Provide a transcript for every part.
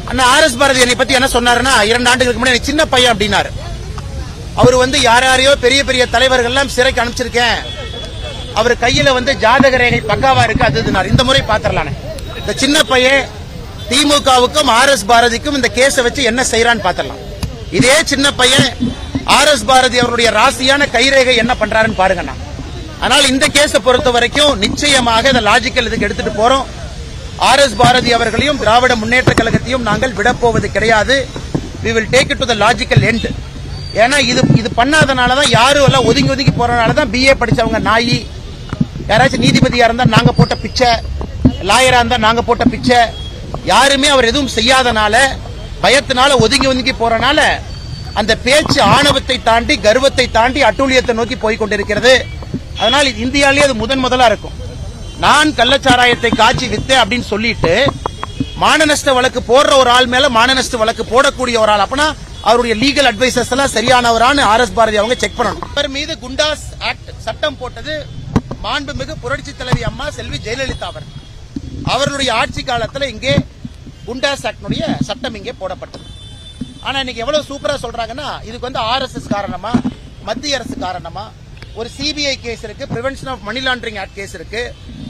அண்ணா RS. Bharathi என்னை பத்தி என்ன சொன்னாருன்னா, 2 ஆண்டுகளுக்கு முன்னாடி சின்ன பையன் அப்படின்னாரு. அவர் யாரையோ பெரிய பெரிய தலைவர்கள் எல்லாம் சிறைக்கு அனுப்பிச்சிருக்கேன், அவர் கையில ஜாதக ரேகை பக்காவா இருக்கு அது. இந்த முறை பாத்திரலாம், இந்த சின்ன பையன் திமுகவுக்கும் ஆர்.எஸ். பாரதிக்கும் இந்த கேஸ வச்சு என்ன செய்யறான்னு பாத்திரலாம். இதே சின்ன பையன் ஆர்.எஸ். பாரதி அவருடைய ராசியான கைரேகை என்ன பண்றாருன்னு பாருங்கண்ணா. ஆனால் இந்த கேஸ பொறுத்த வரைக்கும் நிச்சயமாக இந்த லாஜிக்கல் இதுக்கு எடுத்துட்டு போறோம். ஆர்.எஸ். பாரதி அவர்களையும் திராவிட முன்னேற்ற கழகத்தையும் நாங்கள் விடப்போவது கிடையாது. we will take it to the logical end. ஏன்னா இது பண்ணாதனாலதான் யாரும் எல்லாம் ஒதுங்கி போறதுனாலதான் BA படிச்சவங்க நாயி, யாராச்சும் நீதிபதியா இருந்தா நாங்க போட்ட பிச்சை, லாயரா இருந்தா நாங்க போட்ட பிச்சை, யாருமே அவர் எதுவும் செய்யாதனால பயத்தினால ஒதுங்கி போறனால அந்த பேச்சு ஆணவத்தை தாண்டி கர்வத்தை தாண்டி அட்டூழியத்தை நோக்கி போய் கொண்டிருக்கிறது. அதனால் இந்தியாவிலேயே அது முதலா இருக்கும். நான் கள்ளச்சாராயத்தை காட்சி வித்தேன் அப்படின்னு சொல்லிட்டு மானநஷ்ட வழக்கு போடுற ஒரு ஆள் மேல மானநஷ்ட வழக்கு போடக்கூடிய ஒரு ஆள், அப்பனா அவருடைய லீகல் அட்வைசர்ஸ் எல்லாம் சரியானவரான ஆர்.எஸ். பாரதி அவங்க செக் பண்ணணும். அவர் மீது குண்டாஸ் ஆக்ட் சட்டம் போட்டது மாண்புமிகு புரட்சி தலைவி அம்மா செல்வி ஜெயலலிதா அவர்களுடைய ஆட்சி காலத்தில் இங்கே குண்டாஸ் ஆக்டுடைய சட்டம் இங்கே போடப்பட்டது. ஆனா இன்னைக்கு எவ்வளவு சூப்பரா சொல்றாங்கன்னா, இதுக்கு ஆர்எஸ்எஸ் காரணமா, மத்திய அரசு காரணமா, ஒரு சிபிஐ கேஸ் இருக்கு, prevention of money laundering act case இருக்கு,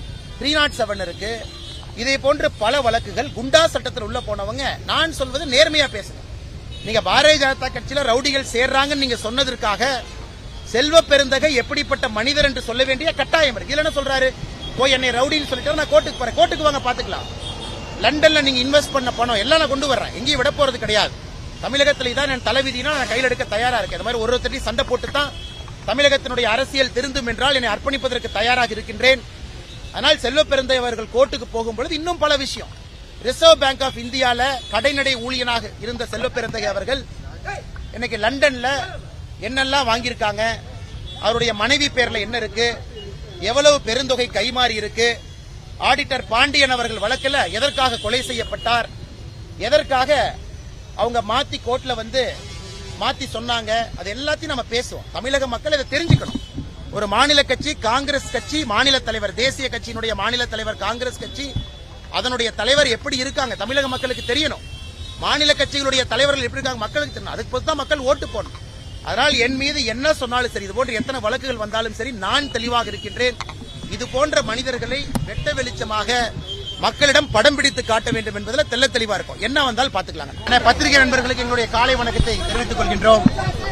307 இருக்கு, இதே போன்ற பல வழக்குகள். குண்டா சட்டத்தில் உள்ள போனவங்க, நான் சொல்வது நேர்மையா பேசுங்க. நீங்க பாரதிய ஜனதா கட்சியில ரவுடிகள் சேர்றாங்கன்னு நீங்க சொன்னதற்காக செல்வ பெருந்தகை எப்படிப்பட்ட மனிதர் என்று சொல்ல வேண்டிய கட்டாயம் இருக்கு. இல்ல என்ன சொல்றாரு, போய் என்னை ரவுடின்னு சொல்லிட்டு நான் கோர்ட்டுக்கு போறேன், கோர்ட்டுக்கு வாங்க பாத்துக்கலாம். லண்டன்ல நீங்க இன்வெஸ்ட் பண்ண பணம் எல்லாம் நான் கொண்டு வர்றேன், எங்கேயும் விட போறது கிடையாது. தமிழகத்தில் இதான் என் தலைவிதினா நான் கையில் எடுக்க தயாரா இருக்கேன். இந்த மாதிரி ஒருத்தரையும் சண்டை போட்டு தான் தமிழகத்தினுடைய அரசியல் திருந்தும் என்றால் என்னை அர்ப்பணிப்பதற்கு தயாராக இருக்கின்றேன். ஆனால் செல்வ பெருந்தகை அவர்கள் கோர்ட்டுக்கு போகும்பொழுது இன்னும் பல விஷயம். ரிசர்வ் பேங்க் ஆஃப் இந்தியால கடைநடை ஊழியனாக இருந்த செல்வ பெருந்தகை அவர்கள் இன்னைக்கு லண்டன்ல என்னெல்லாம் வாங்கியிருக்காங்க, அவருடைய மனைவி பேர்ல என்ன இருக்கு, எவ்வளவு பெருந்தொகை கைமாறி இருக்கு, ஆடிட்டர் பாண்டியன் அவர்கள் வழக்கில் எதற்காக கொலை செய்யப்பட்டார், எதற்காக அவங்க மாத்தி கோர்ட்ல மாத்தி சொன்னாங்க, அது எல்லாத்தையும் நம்ம பேசுவோம். தமிழக மக்கள் இதை தெரிஞ்சுக்கணும். ஒரு மாநில கட்சி காங்கிரஸ் கட்சி, மாநில தலைவர், தேசிய கட்சியினுடைய மாநில தலைவர் காங்கிரஸ் கட்சி, அதனுடைய தலைவர் எப்படி இருக்காங்க தமிழக மக்களுக்கு தெரியணும். மாநில கட்சிகளுடைய தலைவர்கள் எப்படி இருக்காங்க மக்களுக்கு தெரியணும். அதுக்கு பொறுத்து தான் மக்கள் ஓட்டு போடணும். அதனால் என் மீது என்ன சொன்னாலும் சரி, இது போன்ற எத்தனை வழக்குகள் வந்தாலும் சரி, நான் தெளிவாக இருக்கின்றேன். இது போன்ற மனிதர்களை வெட்ட வெளிச்சமாக மக்களிடம் படம் பிடித்து காட்ட வேண்டும் என்பதில் தெல்ல தெளிவா இருக்கும். என்ன வந்தாலும் பாத்துக்கலாம். பத்திரிகை நண்பர்களுக்கு எங்களுடைய காலை வணக்கத்தை தெரிவித்துக் கொள்கின்றோம்.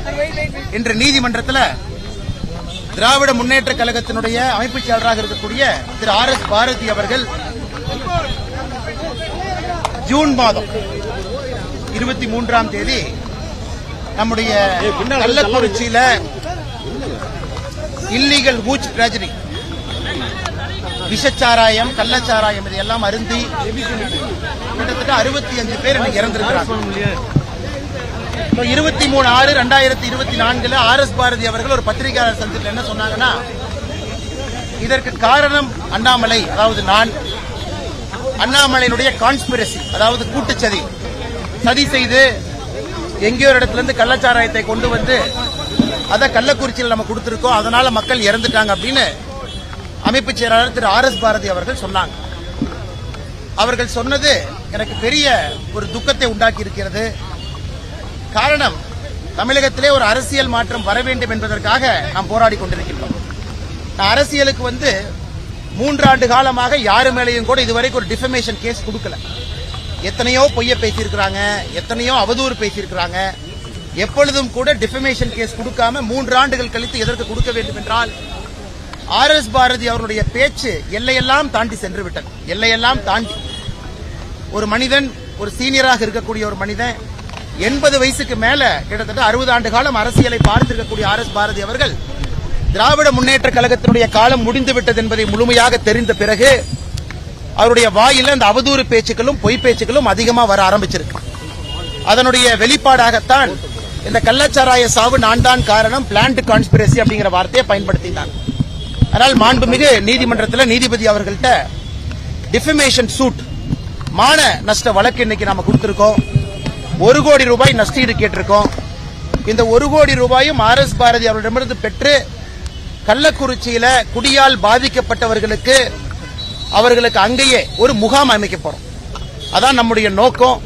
இன்று நீதிமன்றத்தில் திராவிட முன்னேற்ற கழகத்தினுடைய அமைப்பு செயலராக இருக்கக்கூடிய திரு ஆர்.எஸ். பாரதி அவர்கள் ஜூன் மாதம் 23ஆம் தேதி நம்முடைய கள்ளக்குறிச்சியில இல்லீகல் ஹூச் டிராஜடி, விஷச்சாராயம், கள்ளச்சாராயம் இதையெல்லாம் அருந்தி கிட்டத்தட்ட 65 பேர் இறந்திருக்கிறாங்க. 23/6/2024 ஆர்.எஸ். பாரதி அவர்கள் ஒரு பத்திரிகையாளர் சந்திப்பில் என்ன சொன்னாங்கன்னா, இதற்கு காரணம் அண்ணாமலை, அதாவது நான், அண்ணாமலையினுடைய கான்ஸ்பிரசி, அதாவது கூட்டுச்சதி, சதி செய்து எங்கேயோ ஒரு இடத்துல இருந்து கள்ளச்சாராயத்தை கொண்டு அதை கள்ளக்குறிச்சியில் நம்ம கொடுத்திருக்கோம், அதனால மக்கள் இறந்துட்டாங்க அப்படின்னு அமைப்பு செயலாளர் திரு ஆர்.எஸ். பாரதி அவர்கள் சொன்னாங்க. அவர்கள் சொன்னது எனக்கு பெரிய ஒரு துக்கத்தை உண்டாக்கி இருக்கிறது. காரணம், தமிழகத்திலே ஒரு அரசியல் மாற்றம் வர வேண்டும் என்பதற்காக நாம் போராடி கொண்டிருக்கின்றோம். நான் அரசியலுக்கு 3 ஆண்டு காலமாக யாரு மேலேயும் கூட இதுவரைக்கும் ஒரு டிஃபமேஷன் கேஸ் கொடுக்கல. எத்தனையோ பொய்ய பேசியிருக்கிறாங்க, எத்தனையோ அவதூறு பேசியிருக்கிறாங்க. எப்பொழுதும் கூட டிஃபமேஷன் கேஸ் கொடுக்காம 3 ஆண்டுகள் கழித்து எதற்கு கொடுக்க வேண்டும் என்றால், ஆர்.எஸ். பாரதி அவருடைய பேச்சு எல்லையெல்லாம் தாண்டி சென்று விட்டது. எல்லையெல்லாம் தாண்டி ஒரு மனிதன், ஒரு சீனியராக இருக்கக்கூடிய ஒரு மனிதன், 80 வயசுக்கு மேல கிட்டத்தட்ட 60 ஆண்டு காலம் அரசியலை பார்த்திருக்கக்கூடிய ஆர்.எஸ். பாரதி அவர்கள் திராவிட முன்னேற்ற கழகத்தினுடைய காலம் முடிந்துவிட்டது என்பதை முழுமையாக தெரிந்த பிறகு அவருடைய வாயில அந்த அவதூறு பேச்சுக்களும் பொய் பேச்சுக்களும் அதிகமா வர ஆரம்பிச்சிருக்கு. அதனுடைய வெளிப்பாடாகத்தான் இந்த கள்ளச்சாராய சாவு நான் தான் காரணம், பிளான்ட் கான்ஸ்பிரசி அப்படிங்கிற வார்த்தையை பயன்படுத்தினார். ஆனால் மாண்புமிகு நீதிமன்றத்தில் நீதிபதி அவர்கள்ட்ட டிஃபமேஷன் சூட், மான நஷ்ட வழக்கு இன்னைக்கு நாம கொடுத்திருக்கோம். 1 கோடி ரூபாய் நஷ்டீடு கேட்டிருக்கோம். இந்த 1 கோடி ரூபாயும் ஆர்.எஸ். பாரதி அவர்களிடமிருந்து பெற்று கள்ளக்குறிச்சியில குடியால் பாதிக்கப்பட்டவர்களுக்கு அவர்களுக்கு அங்கேயே ஒரு முகாம் அமைக்க போறோம். அதான் நம்முடைய நோக்கம்.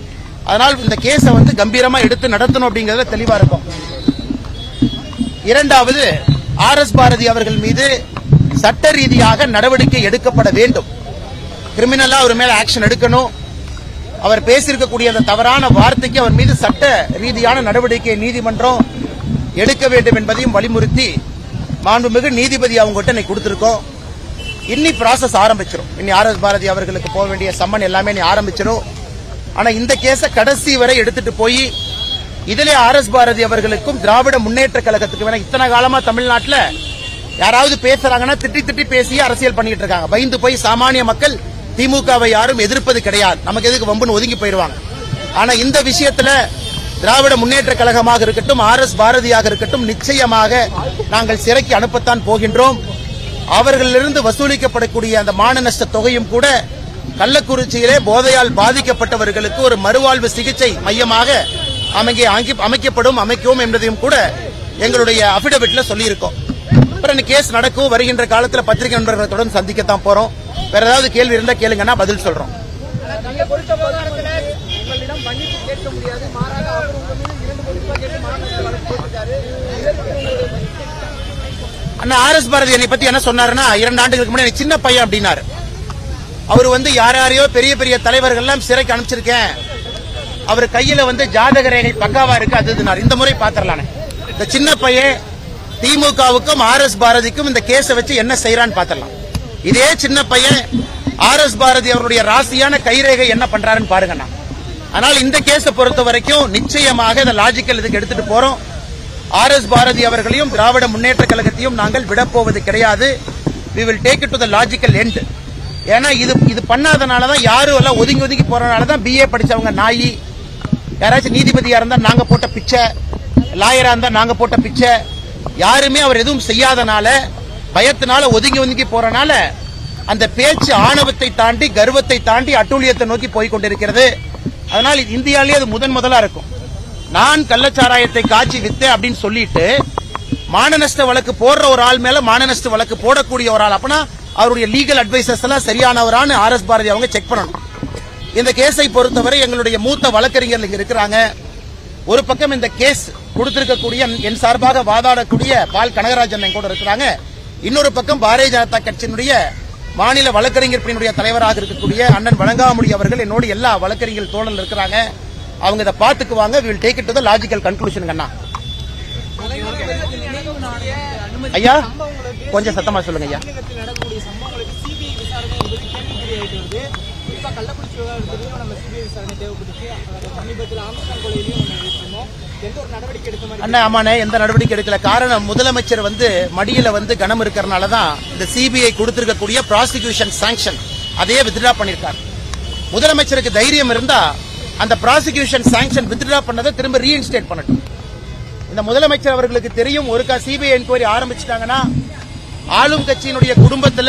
அதனால் இந்த கேஸை வந்து கம்பீரமா எடுத்து நடத்தணும் அப்படிங்கறத தெளிவா இருக்கும். இரண்டாவது, ஆர்.எஸ். பாரதி அவர்கள் மீது சட்ட ரீதியாக நடவடிக்கை எடுக்கப்பட வேண்டும். கிரிமினலா அவர் மேல ஆக்ஷன் எடுக்கணும். அவர் பேசியிருக்கக்கூடிய அந்த தவறான வார்த்தைக்கு அவர் மீது சட்ட ரீதியான நடவடிக்கை நீதிமன்றம் எடுக்க வேண்டும் என்பதையும் வலியுறுத்தி மாண்புமிகு நீதிபதி அவங்ககிட்ட இன்னைக்கு கொடுத்திருக்கோம். இன்னி ப்ராசஸ் ஆரம்பிச்சிடும். இன்னி ஆர்.எஸ். பாரதி அவர்களுக்கு போக வேண்டிய சம்மன் எல்லாமே ஆரம்பிச்சிடும். ஆனா இந்த கேஸ கடைசி வரை எடுத்துட்டு போய் இதிலே ஆர்.எஸ். பாரதி அவர்களுக்கும் திராவிட முன்னேற்ற கழகத்துக்கு வேணா இத்தனை காலமா தமிழ்நாட்டில் யாராவது பேசுறாங்கன்னா திட்டி பேசி அரசியல் பண்ணிட்டு இருக்காங்க. பயந்து போய் சாமானிய மக்கள் திமுகவை யாரும் எதிர்ப்பது கிடையாது. நமக்கு எதுக்கு வம்புன்னு ஒதுங்கி போயிடுவாங்க. ஆனா இந்த விஷயத்துல திராவிட முன்னேற்ற கழகமாக இருக்கட்டும், ஆர்.எஸ். பாரதியாக இருக்கட்டும், நிச்சயமாக நாங்கள் சிறைக்கு அனுப்பத்தான் போகின்றோம். அவர்களிலிருந்து வசூலிக்கப்படக்கூடிய அந்த மான நஷ்ட தொகையும் கூட கள்ளக்குறிச்சியிலே போதையால் பாதிக்கப்பட்டவர்களுக்கு ஒரு மறுவாழ்வு சிகிச்சை மையமாக அமைக்கவும் என்பதையும் கூட எங்களுடைய அபிடவிட்ல சொல்லியிருக்கோம். அப்புறம் கேஸ் நடக்கும். வருகின்ற காலத்தில் பத்திரிகை நண்பர்களை தொடர்ந்து சந்திக்கத்தான் போறோம். வேற ஏதாவது கேள்வி இருந்தா கேளுங்கன்னா பதில் சொல்றோம். அண்ணா ஆர்.எஸ். பாரதி என்னை பத்தி என்ன சொன்னாருன்னா, 2 ஆண்டுகளுக்கு முன்னாடி சின்ன பையன் அப்படின்னாரு. அவர் வந்து யாரையோ பெரிய பெரிய தலைவர்கள் எல்லாம் சிறைக்கு அனுப்பிச்சிருக்கேன், அவர் கையில வந்து ஜாதக ரேகை பக்காவா இருக்கு அதுனாரு. இந்த முறை பாத்திரலானே இந்த சின்ன பையன் திமுகவுக்கும் ஆர்.எஸ். பாரதிக்கும் இந்த கேஸ வச்சு என்ன செய்யறான்னு பாத்திரலாம். இதே சின்ன பையன் ஆர்.எஸ். பாரதி அவருடைய ராசியான கைரேகை என்ன பண்றாருன்னு பாருங்கண்ணா. ஆனால் இந்த கேஸ பொறுத்த வரைக்கும் நிச்சயமாக இந்த லாஜிக்கல் இதுக்கு எடுத்துட்டு போறோம். ஆர்.எஸ். பாரதி அவர்களையும் திராவிட முன்னேற்ற கழகத்தையும் நாங்கள் விடப்போவது கிடையாது. we will take it to the logical end. ஏன்னா இது பண்ணாதனாலதான் யாரும் எல்லாம் ஒதுங்கி போறதுனாலதான் BA படிச்சவங்க நாயி, யாராச்சும் நீதிபதியா இருந்தா நாங்க போட்ட பிச்சை, லாயரா இருந்தா நாங்க போட்ட பிச்சை, யாருமே அவர் எதுவும் செய்யாதனால பயத்தினால ஒதுங்கி போறனால அந்த பேச்சு ஆணவத்தை தாண்டி கர்வத்தை தாண்டி அட்டூழியத்தை நோக்கி போய் கொண்டிருக்கிறது. அதனால் இந்தியாவிலேயே அது முதலா இருக்கும். நான் கள்ளச்சாராயத்தை காட்சி வித்தேன் அப்படின்னு சொல்லிட்டு மான நஷ்ட வழக்கு போடுற ஒரு ஆள் மேல மான நஷ்ட வழக்கு போடக்கூடிய ஒரு ஆள், அப்பனா அவருடைய லீகல் அட்வைசர்ஸ் எல்லாம் சரியானவரான ஆர்.எஸ். பாரதி அவங்க செக் பண்ணணும். இந்த கேஸை பொறுத்தவரை எங்களுடைய மூத்த வழக்கறிஞர்கள் இங்க இருக்கிறாங்க. ஒரு பக்கம் இந்த கேஸ் கொடுத்திருக்கக்கூடிய என் சார்பாக வாதாடக்கூடிய பால் கனகராஜன் கூட இருக்கிறாங்க. இன்னொரு பக்கம் பாரதிய ஜனதா கட்சியினுடைய மாநில வழக்கறிஞர் பிரிவினுடைய தலைவராக இருக்கக்கூடிய அண்ணன் வழங்காமுடி அவர்கள் என்னோட எல்லா வழக்கறிஞர் தோழல் இருக்கிறாங்க. அவங்க இதை பாத்துக்குவாங்க. we will take it to the logical conclusion. அண்ணா ஐயா கொஞ்சம் சத்தமா சொல்லுங்க ஐயா. அண்ணா ஆமாண்ணே, எந்த நடவடிக்கை எடுக்கல. காரணம் முதலமைச்சர் வந்து மடியில வந்து கனம் இருக்கிறனாலதான் இந்த சிபிஐ கொடுத்திருக்கக்கூடிய ப்ராசிக்யூஷன் சாங்ஷன் அதையே வித்ட்ரா பண்ணிருக்காரு. முதலமைச்சருக்கு தைரியம் இருந்தா அந்த ப்ராசிக்யூஷன் சாங்ஷன் வித்ட்ரா பண்ணதை திரும்ப ரீஇன்ஸ்டேட் பண்ணட்டும். இந்த முதலமைச்சர் அவர்களுக்கு தெரியும், ஒருக்கா சிபிஐ என்கொயரி ஆரம்பிச்சிட்டாங்கன்னா ஆளும் கட்சியினுடைய குடும்பத்துல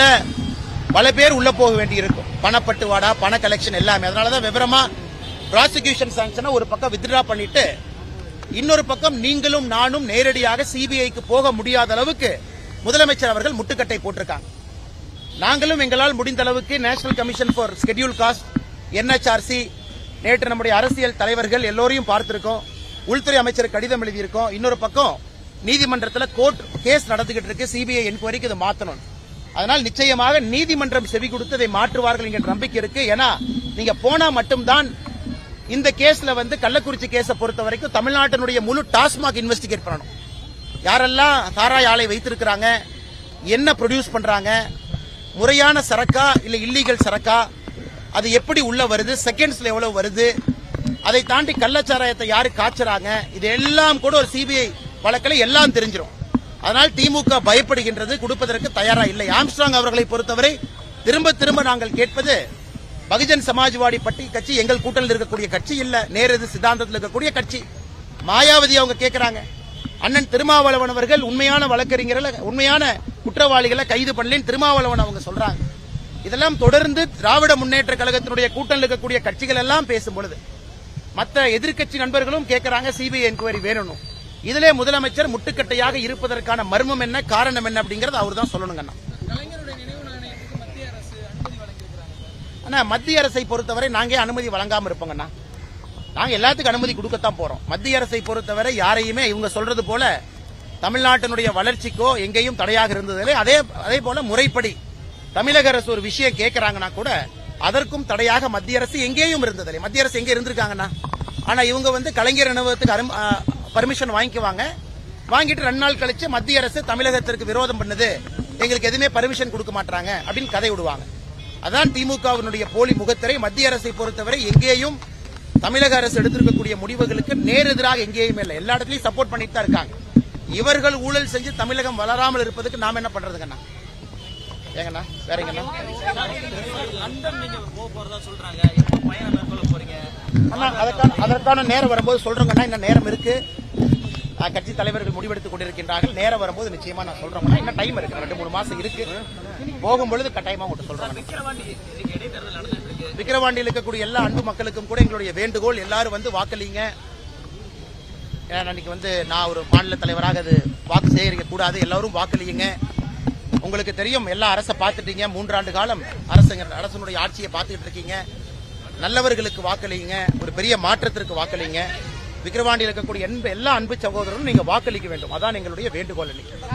பல பேர் உள்ள போக வேண்டி இருக்கும். பணப்பட்டுவாடா, பண கலெக்ஷன் எல்லாமே. அதனாலதான் விவரமா ப்ராசிக்யூஷன் சாங்ஷனை ஒரு பக்கம் வித்ட்ரா பண்ணிட்டு இன்னொரு பக்கம் நீங்களும் நானும் நேரடியாக சிபிஐக்கு போக முடியாத அளவுக்கு முதலமைச்சர் அவர்கள் முட்டுக்கட்டை போட்டிருக்காங்க. நாங்களும் எங்களால் முடிந்த அளவுக்கு national commission for schedule caste, NHRC, நேற்று நம்முடைய அரசியல் தலைவர்கள் எல்லோரையும் பார்த்திருக்கோம். உள்துறை அமைச்சர் கடிதம் எழுதியிருக்கோம். இன்னொரு பக்கம் நீதிமன்றத்தில் கோர்ட் கேஸ் நடந்துகிட்டு இருக்கு, சிபிஐ என்கொயரிக்கு இதை மாற்றணும். அதனால் நிச்சயமாக நீதிமன்றம் செவி கொடுத்து இதை மாற்றுவார்கள் என்கிற நம்பிக்கை இருக்கு. ஏன்னா நீங்க போனா மட்டும்தான் இந்த கேஸ்ல வந்து கள்ளக்குறிச்சி கேஸை பொறுத்த வரைக்கும் தமிழ்நாட்டினுடைய முழு டாஸ்மாக் இன்வெஸ்டிகேட் பண்ணணும். யாரெல்லாம் சாராய ஆலை வைத்திருக்கிறாங்க, என்ன ப்ரொடியூஸ் பண்றாங்க, முறையான சரக்கா இல்ல இல்லீகல் சரக்கா, அது எப்படி உள்ள வருது, செகண்ட்ஸ்ல எவ்வளவு வருது, அதை தாண்டி கள்ளச்சாராயத்தை யாரு காய்ச்சறாங்க, இது எல்லாம் கூட ஒரு சிபிஐ வழக்கில் எல்லாம் தெரிஞ்சிடும். அதனால் திமுக பயப்படுகின்றது, கொடுப்பதற்கு தயாரா இல்லை. ஆம்ஸ்ட்ராங் அவர்களை பொறுத்தவரை திரும்ப திரும்ப நாங்கள் கேட்பது, பகுஜன் சமாஜ்வாடி கட்சி எங்கள் கூட்டத்தில் இருக்கக்கூடிய கட்சி இல்ல, நேரு சித்தாந்தத்தில் இருக்கக்கூடிய கட்சி. மாயாவதி அவங்க கேட்கிறாங்க, அண்ணன் திருமாவளவன் அவர்கள் உண்மையான வழக்கறிஞர்களை, உண்மையான குற்றவாளிகளை கைது பண்ணலன்னு திருமாவளவன் அவங்க சொல்றாங்க. இதெல்லாம் தொடர்ந்து திராவிட முன்னேற்ற கழகத்தினுடைய கூட்டத்தில் இருக்கக்கூடிய கட்சிகள் எல்லாம் பேசும் பொழுது மற்ற எதிர்க்கட்சி நண்பர்களும் கேட்கிறாங்க சிபிஐ என்கொயரி வேணும். இதிலே முதலமைச்சர் முட்டுக்கட்டையாக இருப்பதற்கான மர்மம் என்ன, காரணம் என்ன அப்படிங்கறது அவர் தான் சொல்லணுங்க. மத்திய அரசை பொறுத்தவரை நாங்க அனுமதி வழங்காம இருப்போங்கண்ணா. நாங்க எல்லாத்துக்கும் அனுமதி கொடுக்கத்தான் போறோம். மத்திய அரசை பொறுத்தவரை யாரையுமே இவங்க சொல்றது போல தமிழ்நாட்டினுடைய வளர்ச்சிக்கோ எங்கேயும் தடையாக இருந்ததில்லை. அதே போல முறைப்படி தமிழக அரசு ஒரு விஷயம் கேட்கறாங்கன்னா கூட அதற்கும் தடையாக மத்திய அரசு எங்கேயும் இருந்ததில்லை. மத்திய அரசு எங்க இருந்திருக்காங்கன்னா, ஆனா இவங்க கலைஞர் நினைவகத்துக்கு பர்மிஷன் வாங்கிக்குவாங்க. வாங்கிட்டு 2 நாள் கழிச்சு மத்திய அரசு தமிழகத்திற்கு விரோதம் பண்ணுது, எங்களுக்கு எதுவுமே பர்மிஷன் கொடுக்க மாட்டாங்க அப்படின்னு கதை விடுவாங்க. அதான் திமுகவினுடைய போலி முகத்திரை. மத்திய அரசை பொறுத்தவரை எங்கேயும் தமிழக அரசு எடுத்திருக்கக்கூடிய முடிவுகளுக்கு நேரெதிராக எங்கேயுமே இல்லை. எல்லா இடத்துலயும் சப்போர்ட் பண்ணிட்டு தான் இருக்காங்க. இவர்கள் ஊழல் செஞ்சு தமிழகம் வளராமல் இருப்பதுக்கு நாம என்ன பண்றதுங்கண்ணா? ஏங்கண்ணா வேறங்கண்ணா அதற்கான நேரம் வரும்போது சொல்றோங்கண்ணா. இன்னும் நேரம் இருக்கு. கட்சி தலைவர்கள் முடிவெடுத்துக் கொண்டிருக்கின்றார்கள். நேரம் வரும்போது நிச்சயமா நான் சொல்றேன். இன்னும் டைம் இருக்கு, 2-3 மாசம் இருக்கு. போகும்பொழுது கட்டாயமா உங்கள்கிட்ட சொல்றேன். விக்கிரவாண்டியில் இருக்கக்கூடிய எல்லா அன்பு மக்களுக்கும் கூட எங்களுடைய வேண்டுகோள், எல்லாரும் வாக்களிங்க. அன்னைக்கு நான் ஒரு மாநில தலைவராக அது வாக்கு சேகரிக்க கூடாது. எல்லாரும் வாக்களியுங்க. உங்களுக்கு தெரியும், எல்லா அரசை பார்த்துட்டீங்க. 3 ஆண்டு காலம் அரசனுடைய ஆட்சியை பார்த்துட்டு இருக்கீங்க. நல்லவர்களுக்கு வாக்களிங்க. ஒரு பெரிய மாற்றத்திற்கு வாக்களிங்க. விக்கிரவாண்டியில் இருக்கக்கூடிய எல்லா அன்பு சகோதரரும் நீங்க வாக்களிக்க வேண்டும். அதான் எங்களுடைய வேண்டுகோள்.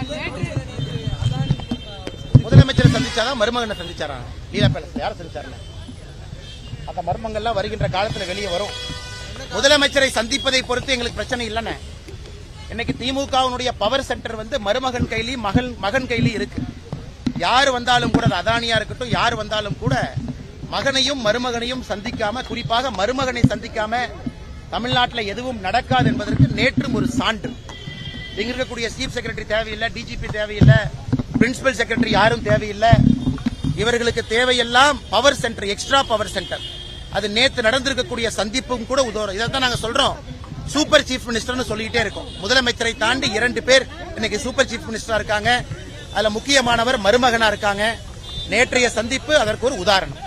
முதலமைச்சரை சந்திச்சாதான் மருமகனை சந்திச்சாரா? லீலா பேலஸ் யார சந்திச்சாரு? அந்த மர்மங்கள்லாம் வருகின்ற காலத்தில் வெளியே வரும். முதலமைச்சரை சந்திப்பதை பொறுத்து எங்களுக்கு பிரச்சனை இல்லைன்னு. இன்னைக்கு திமுகவினுடைய பவர் சென்டர் மருமகன் கையிலையும் மகன் கையிலையும் இருக்கு. யார் வந்தாலும் கூட, அதானியா இருக்கட்டும், யார் வந்தாலும் கூட மகனையும் மருமகனையும் சந்திக்காம, குறிப்பாக மருமகனை சந்திக்காம தமிழ்நாட்டில் எதுவும் நடக்காது என்பதற்கு நேற்றும் ஒரு சான்று. இங்க இருக்கக்கூடிய சீஃப் செக்ரட்டரி தேவையில்லை, டிஜிபி தேவையில்லை, பிரின்சிபல் செக்ரட்டரி யாரும் தேவையில்லை. இவர்களுக்கு தேவையெல்லாம் power centre, extra power centre. அது நேற்று நடந்திருக்கக்கூடிய சந்திப்பும் கூட உதவும். இதைத்தான் நாங்க சொல்றோம். சூப்பர் சீஃப் மினிஸ்டர்னு சொல்லிக்கிட்டே இருக்கோம். முதலமைச்சரை தாண்டி 2 பேர் இன்னைக்கு சூப்பர் சீஃப் மினிஸ்டரா இருக்காங்க. அதுல முக்கியமானவர் மருமகனா இருக்காங்க. நேற்றைய சந்திப்பு அதற்கு ஒரு உதாரணம்.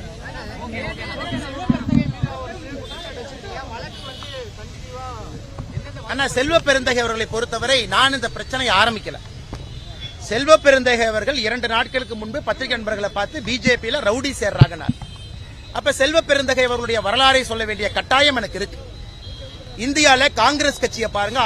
ஆனா செல்வ பெருந்தகை அவர்களை பொறுத்தவரை நான் இந்த பிரச்சனையை ஆரம்பிக்கல. செல்வ பெருந்தகை அவர்கள் 2 நாட்களுக்கு முன்பு பத்திரிகை நண்பர்களை பார்த்து பிஜேபியில ரவுடி சேர்றாங்க. அப்ப செல்வ பெருந்தகை அவர்களுடைய வரலாறை சொல்ல வேண்டிய கட்டாயம் எனக்கு இருக்கு. இந்தியால காங்கிரஸ் கட்சியை பாருங்க,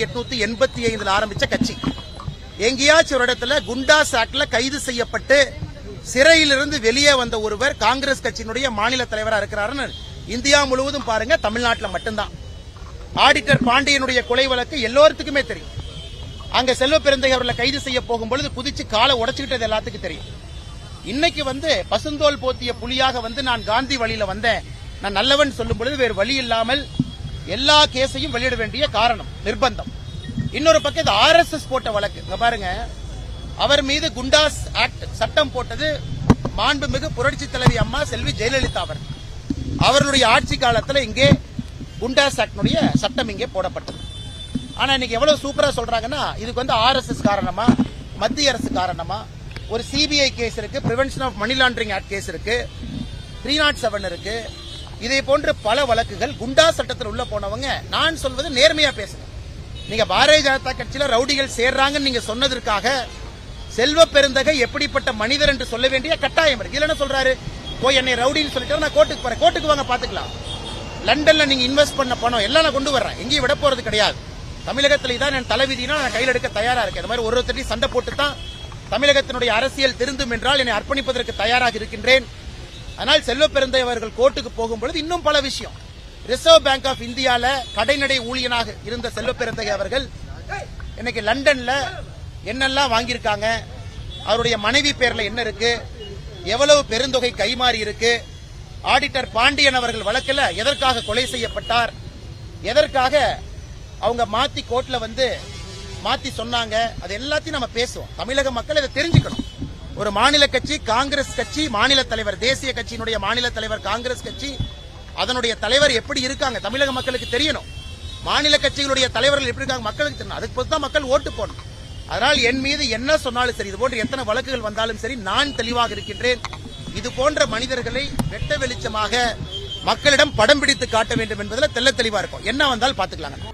1885 ஆரம்பிச்ச கட்சி. எங்கேயாச்சும் ஒரு இடத்துல குண்டாஸ் ஆக்ட்ல கைது செய்யப்பட்டு சிறையிலிருந்து வெளியே வந்த ஒருவர் காங்கிரஸ் கட்சியினுடைய மாநில தலைவராக இருக்கிறாருன்னு இந்தியா முழுவதும் பாருங்க, தமிழ்நாட்டில் மட்டும்தான். ஆடிட்டர் பாண்டியனுடைய கொலை வழக்கு எல்லோருக்குமே தெரியும். அங்க செல்வ பெருந்தகை அவர்களை கைது செய்ய போகும்பொழுது குதிச்சு காலை உடைச்சுக்கிட்டது எல்லாத்துக்கும் தெரியும். இன்னைக்கு பசுந்தோல் போத்திய புலியாக நான் காந்தி வழியில வந்தேன், நான் நல்லவன் சொல்லும் பொழுது வேறு வழி இல்லாமல் எல்லா கேஸையும் வெளியிட வேண்டிய காரணம், நிர்பந்தம். இன்னொரு பக்கம் RSS போட்ட வழக்கு பாருங்க. அவர் மீது குண்டாஸ் ஆக்ட் சட்டம் போட்டது மாண்புமிகு புரட்சி தலைவி அம்மா செல்வி ஜெயலலிதா அவர்களுடைய ஆட்சி காலத்தில் இங்கே குண்டாஸ் ஆக்டுடைய சட்டம் இங்கே போடப்பட்டது. ஆனா இன்னைக்கு எவ்வளவு சூப்பரா சொல்றாங்கன்னா, இதுக்கு RSS காரணமா, மத்திய அரசு காரணமா, ஒரு CBI கேஸ் இருக்கு, prevention of money laundering act case இருக்கு, 307 இருக்கு. இதே போன்ற பல வழக்குகள். குண்டா சட்டத்தில் உள்ள போனவங்க, நான் சொல்வது நேர்மையா பேசுங்க. நீங்க பாரதிய ஜனதா கட்சியில ரவுடிகள் சேர்றாங்கன்னு நீங்க சொன்னதற்காக செல்வ பெருந்தகை எப்படிப்பட்ட மனிதர் என்று சொல்ல வேண்டிய கட்டாயம் இருக்கு. இல்ல என்ன சொல்றாரு, போய் என்னை ரவுடின்னு சொல்லிட்டு நான் கோர்ட்டுக்கு போறேன். கோர்ட்டுக்கு வாங்க பாத்துக்கலாம். லண்டன்ல நீங்க இன்வெஸ்ட் பண்ண பணம் எல்லாம் நான் கொண்டு வர்றேன், எங்கேயும் விட போறது கிடையாது. தமிழகத்தில் இதான் என் தலைவிதினா நான் கையில் எடுக்க தயாரா இருக்கேன். இந்த மாதிரி ஒருத்தரையும் சண்டை போட்டு தான் தமிழகத்தினுடைய அரசியல் திருந்தும் என்றால் என்னை அர்ப்பணிப்பதற்கு தயாராக இருக்கின்றேன். ஆனால் செல்வ பெருந்தகை அவர்கள் கோர்ட்டுக்கு போகும்பொழுது இன்னும் பல விஷயம். ரிசர்வ் பேங்க் ஆஃப் இந்தியால கடைநடை ஊழியனாக இருந்த செல்வ பெருந்தகை அவர்கள் இன்னைக்கு லண்டன்ல என்னெல்லாம் வாங்கியிருக்காங்க, அவருடைய மனைவி பேர்ல என்ன இருக்கு, எவ்வளவு பெருந்தொகை கைமாறி இருக்கு, ஆடிட்டர் பாண்டியன் அவர்கள் வழக்கில் எதற்காக கொலை செய்யப்பட்டார், எதற்காக அவங்க மாத்தி கோர்ட்ல மாத்தி சொன்னாங்க, அது எல்லாத்தையும் நம்ம பேசுவோம். தமிழக மக்கள் இதை தெரிஞ்சுக்கணும். ஒரு மாநில கட்சி, காங்கிரஸ் கட்சி மாநில தலைவர், தேசிய கட்சியினுடைய மாநில தலைவர் காங்கிரஸ் கட்சி, அதனுடைய தலைவர் எப்படி இருக்காங்க தமிழக மக்களுக்கு தெரியணும். மாநில கட்சிகளுடைய தலைவர்கள் எப்படி இருக்காங்க மக்களுக்கு தெரியணும். அதுக்கு பொறுத்து தான் மக்கள் ஓட்டு போடணும். அதனால் என் மீது என்ன சொன்னாலும் சரி, இது போன்ற எத்தனை வழக்குகள் வந்தாலும் சரி, நான் தெளிவாக இருக்கின்றேன். இது போன்ற மனிதர்களை வெட்ட வெளிச்சமாக மக்களிடம் படம் பிடித்து காட்ட வேண்டும் என்பதில் தெள்ள தெளிவா இருக்கும். என்ன வந்தாலும் பாத்துக்கலாங்க.